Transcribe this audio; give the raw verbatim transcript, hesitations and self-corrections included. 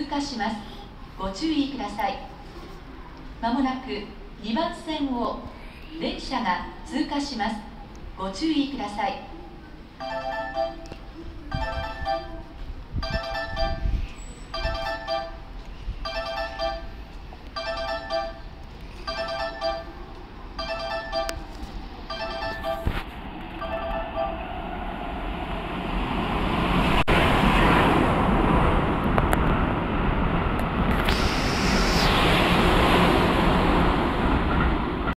過します。ご注意ください。まもなくにばん線を電車が通過します。ご注意ください。